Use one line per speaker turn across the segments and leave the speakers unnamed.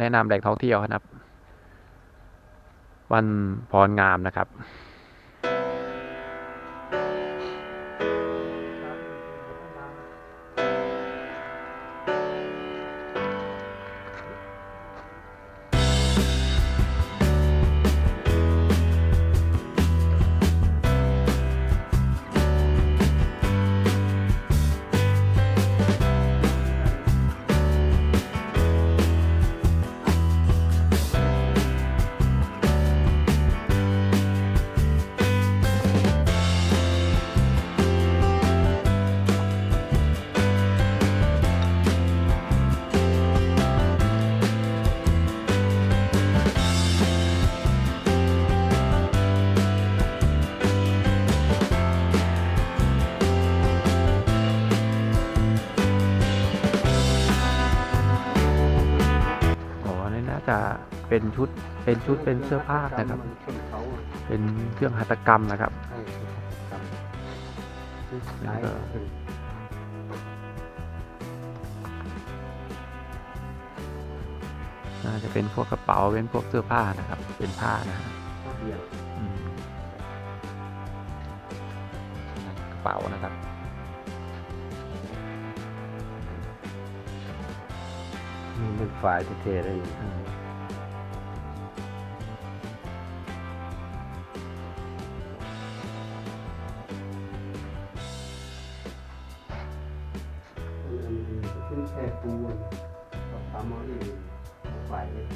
นะนำแหล่งท่องเที่ยวนะครับวันพรงามนะครับจะเป็นชุดเป็นเสื้อผ้านะครับเป็นเครื่องหัตถกรรมนะครับน่าจะเป็นพวกกระเป๋าเป็นพวกเสื้อผ้านะครับเป็นผ้านะครับกระเป๋านะครับ
เป็นฝ่ายเท่ๆเลยขึ้นแช่ปูทำเอาเองฝ่ายเลย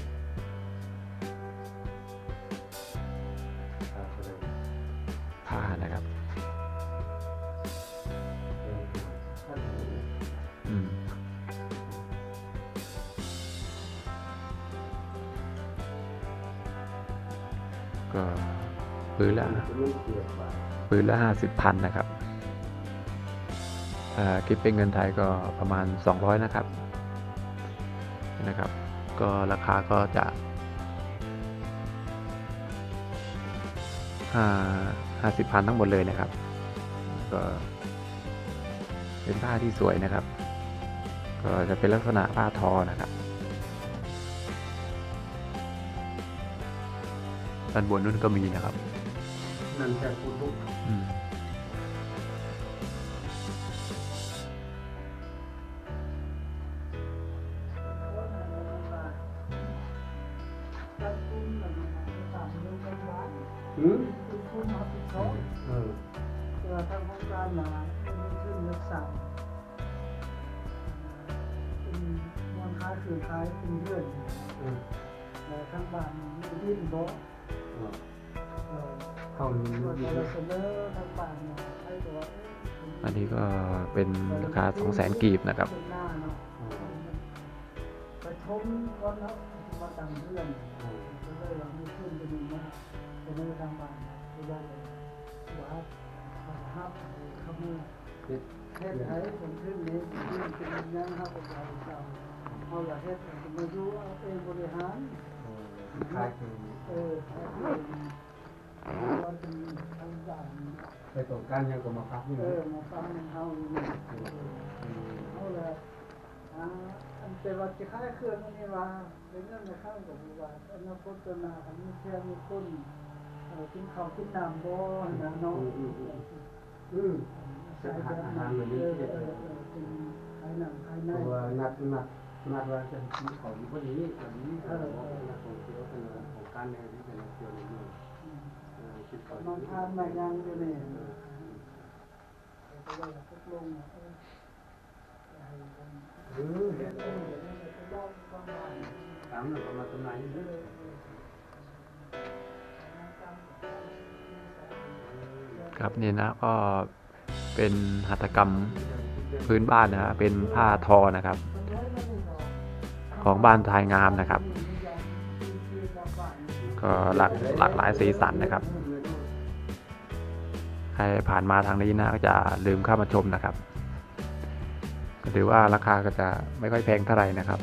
ผ้านะครับก็ปืนละ50,000นะครับคิดเป็นเงินไทยก็ประมาณ200นะครับก็ราคาก็จะ50,000ทั้งหมดเลยนะครับก็เป็นผ้าที่สวยนะครับก็จะเป็นลักษณะผ้าทอนะครับด้านบนนู้นก็มีนะครับ
นั่นแค่พูดลุก
ทางโครงการมาเป็นขึ้นรักษาเป็นมวลค้าคือค้ายเป็นเพื่อนแต่ทางบ้านดิ้นบ่
เข้ารู้
เสนอทางบ้านให้ตัว
อันนี้ก็เป็นราคา200,000 กีบนะครับ
ไปชมก่อนแล้วมาตั้งเรื่องก็เลยเราไม่ขึ้นไปดูนะเสนอทางบ้านไม่ได้ว่าครับเขาเมื่อเฮ็ดให้ผมขึ้นนี้เป็นยังครับผมเอาละเฮ็ดมาดูเองบริหาร
คล้ายคือ
ว่าเป็นทางบ้าน
ไปตรงกันยังก็มาพักนี่
มาฟังเฮาเอาละอันเป็นว่าจะค่ายเครื่องนี่ว่าเป็นเรื่องในข้างกับว่าอนาคตตัวนาอันนี้แค่มีคนกินข้าวกินน้ำบ่นะน้อง
ใส่อาหารแบบนี้
เป็นใครหนังใครใน
ตัวนัดว่าจะมีของอยู่พอดีแบบนี้นัดของเกี่ยวกับของการในที่เป็นเกี่ยวในนี้
น้องทานมายังอยู่นี่ก็เลยตกลง
ตามหลักประมาณตรงไหน
ครับนี่นะก็เป็นหัตถกรรมพื้นบ้านนะเป็นผ้าทอนะครับของบ้านทายงามนะครับก็หลากหลายสีสันนะครับใครผ่านมาทางนี้นะก็จะลืมเข้ามาชมนะครับก็ถือว่าราคาก็จะไม่ค่อยแพงเท่าไหร่นะครับ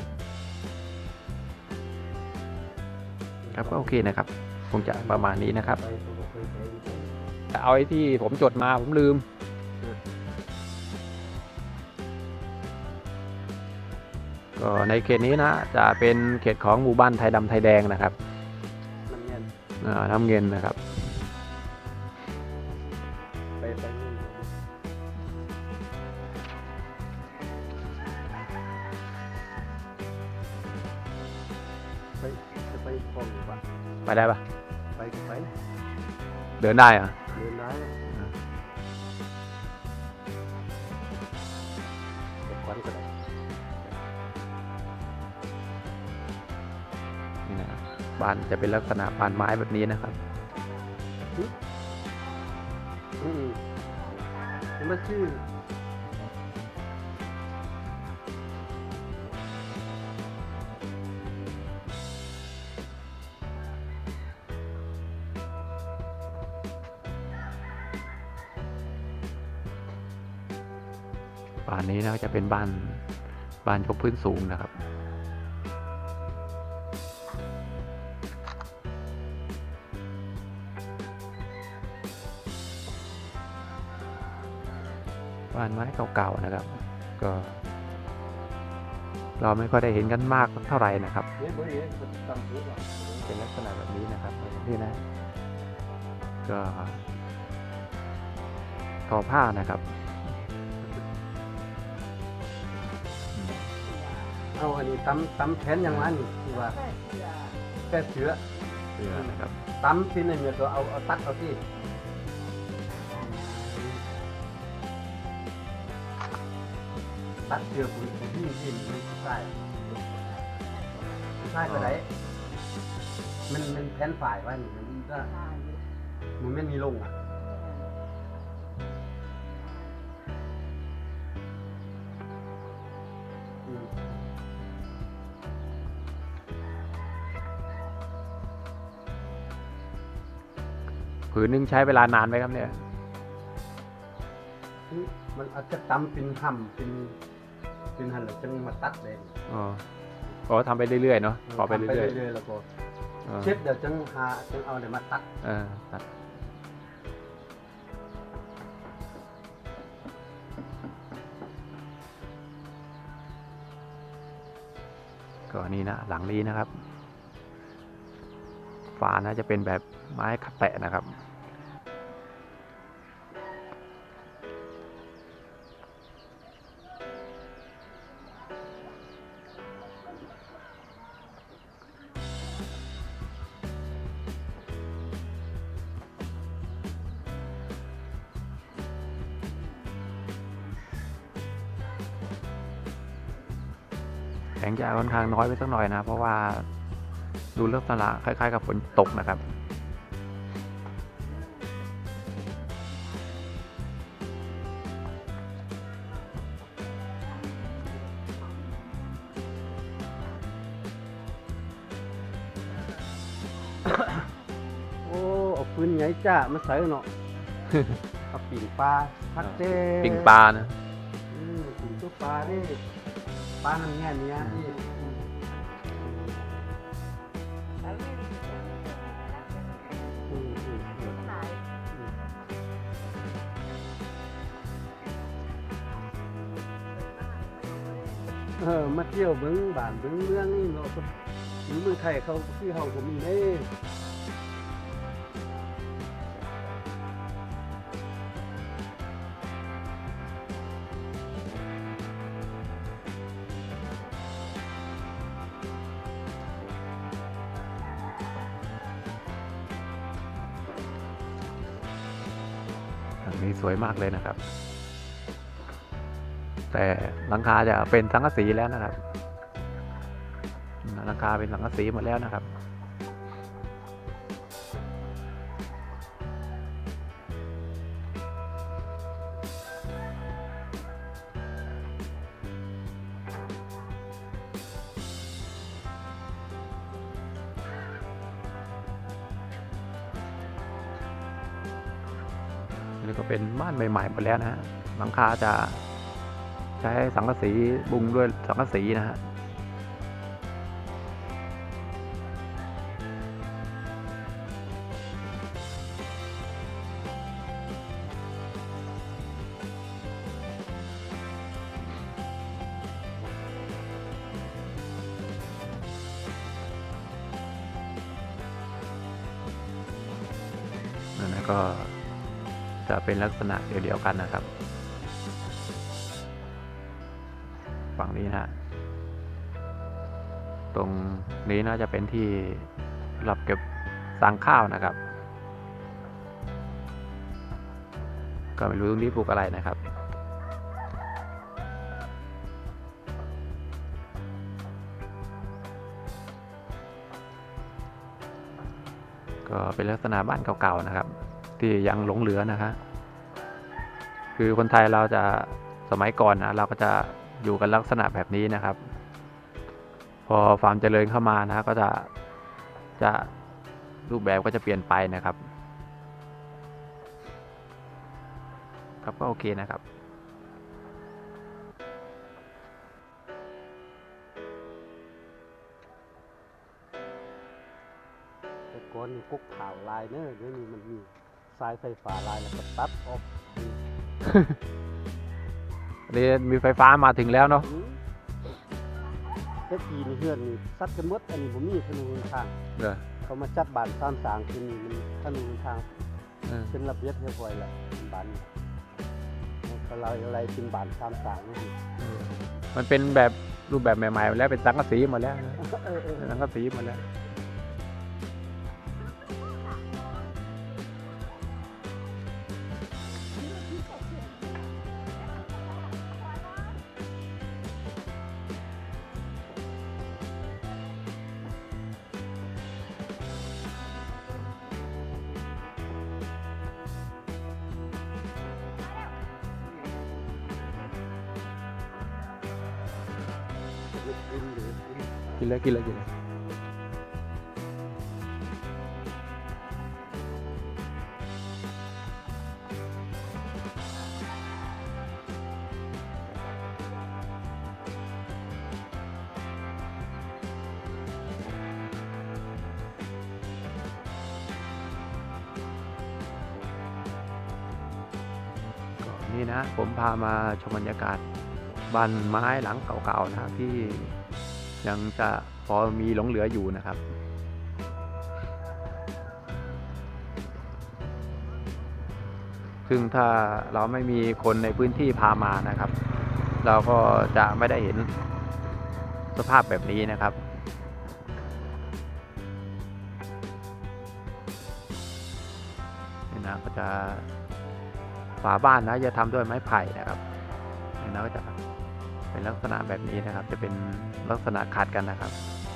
ครับก็โอเคนะครับคงจะประมาณนี้นะครับเอาไอ้ที่ผมจดมาผมลืมกก็ในเขตนี้นะจะเป็นเขตของหมู่บ้านไทยดำไทยแดงนะครับ
น้ำเงิน
น้ำเงินนะครับ
ไปนู่นจะไปคลองหรือเปล่า
ไปได้ปะ
ไป
เดินได้เหรอะ
เดินได้เก็บควันก็ได้
นี่นะครับบ้านจะเป็นลักษณะบ้านไม้แบบนี้นะครับ
มันชื่อ
บ้านนี้นะจะเป็นบ้านยกพื้นสูงนะครับ บ้านไม้เก่าๆนะครับ ก็ เราไม่ค่อยได้เห็นกันมากเท่าไหร่นะครับ
เนี่ยเบอร์เนี่ยมันตำหัวก่อน
เป็นลักษณะแบบนี้นะครับนี่นะ ก็ทอผ้านะครับ
เอาอันนี้ตำแขนอย่างนั้นที่ว่าแค่เสือ
เสื้อนะครับ
ตำที่ในเมื่อตัวเอาตัดเอาที่ตัดเสือปุ๋ยที่ใช่ก็ได้มันแผ่นฝ่ายไว้มันก็มันไม่มีลงอ่ะ
ผืนนึงใช้เวลานานไหมครับเนี่ย
มันอาจจะตำเป็นห่ำเป็นหั่นหรือจังมาตัดเลย
อ๋อก็ทำไปเรื่อยๆเนาะขอไปเรื่อย
ๆแล้วก็
ๆ
เชฟเดี๋ยวจังเอาเดี๋ยวมาตัด
ตัดก็นี่นะหลังนี้นะครับฝานะจะเป็นแบบไม้ขัดแตะนะครับ แสงจะค่อนข้างน้อยไปสักหน่อยนะ เพราะว่าดูลักษณะคล้ายๆกับฝนตกนะครับ
โอ้เอาปืนใหญ่จ้ามาใส่เนาะ เอาปิ่งปลาพักเจ้
ปิ่งปลานะ
ปิ่งตัวปลาดิปลาทำแง่เนี้ยที่มาเที่ยวเบิ้งบ้านเบิ้งเมืองนี่เนาะหรือเมืองไทยเขาที่เขาผมมีเด้
หลังนี้สวยมากเลยนะครับ แต่หลังคาจะเป็นสังกะสีแล้วนะครับหลังคาเป็นสังกะสีหมดแล้วนะครับนี่ก็เป็นบ้านใหม่ๆหมดแล้วนะฮะหลังคาจะใช้สังกะสีบุงด้วยสังกะสีนะฮะก็จะเป็นลักษณะเดียวกันนะครับฝั่งนี้นะฮะตรงนี้น่าจะเป็นที่สำหรับเก็บสางข้าวนะครับก็ไม่รู้ตรงนี้ปลูกอะไรนะครับก็เป็นลักษณะบ้านเก่าๆนะครับที่ยังหลงเหลือนะฮะคือคนไทยเราจะสมัยก่อนนะเราก็จะอยู่กันลักษณะแบบนี้นะครับพอความเจริญเข้ามานะก็จะรูปแบบก็จะเปลี่ยนไปนะครับครับก็โอเคนะครับ
แต่ก่อนนี่กุ๊กข่าวลายเนอะเดี๋ยวนี้มันมีสายไฟฟ้าลายแล้วก็ตัดออก
อันนี้มีไฟฟ้ามาถึงแล้วเนาะ
แต่ทีนี่เฮือนนี่ซัดกันหมดอันนี้บ่มีถนนทาง
เออ
เขามาจัดบ้านตามสางคือนี่มันถนนทาง
เออ
เป็นระเบียบเรียบร้อยแล้วบ้านนี่เขาอะไรเป็นบ้านตามสางนี่
มันเป็นแบบรูปแบบใหม่ๆแล้วเป็นสังกะสีหมดแล้วนะ
เออ
เป็นสังกะสีหมดแล้วกินเลยกินเลยกินเลยนี่นะผมพามาชมบรรยากาศบ้านไม้หลังเก่าๆนะที่ยังจะพอมีหลงเหลืออยู่นะครับซึ่งถ้าเราไม่มีคนในพื้นที่พามานะครับ เราก็จะไม่ได้เห็นสภาพแบบนี้นะครับนี่นะก็จะฝาบ้านนะจะทำด้วยไม้ไผ่นะครับนี่นะก็จะเป็นลักษณะแบบนี้นะครับจะเป็นลักษณะขัดกันนะครับ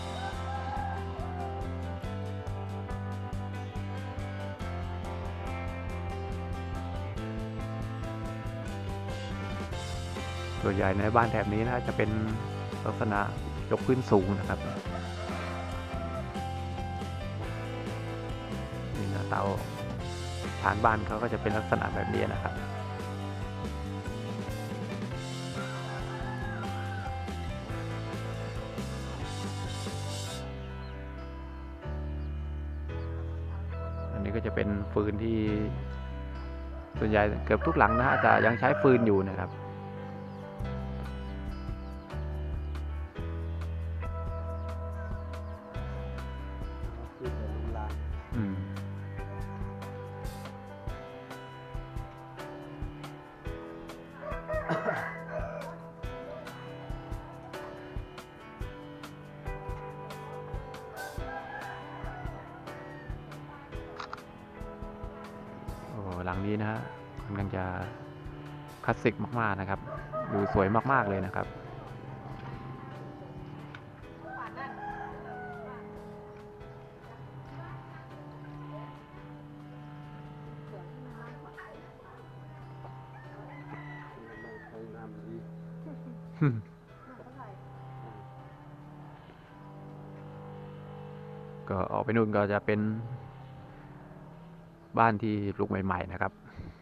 ส่วนใหญ่ในบ้านแถบนี้นะจะเป็นลักษณะยกพื้นสูงนะครับนี่นะเตาฐานบ้านเขาก็จะเป็นลักษณะแบบนี้นะครับอันนี้ก็จะเป็นฟืนที่ส่วนใหญ่เกือบทุกหลังนะจะยังใช้ฟืนอยู่นะครับหลังนี้นะฮะกำลังจะคลาสสิกมากๆนะครับดูสวยมากๆเลยนะครับก็ออกไปนู่นก็จะเป็นบ้านที่ปลูกใหม่ๆนะครับ